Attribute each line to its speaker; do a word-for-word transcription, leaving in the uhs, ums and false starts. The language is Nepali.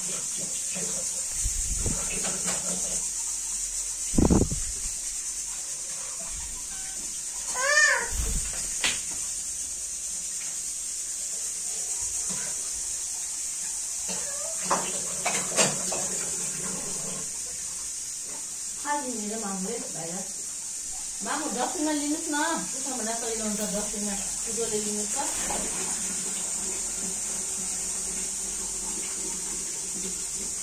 Speaker 1: मेरो मामुले भाइ मामु डस्टबिनमा लिनुहोस् न त्यसो भन्दा कहिले हुन्छ डस्टबिनमा कुदोले लिनुहोस् त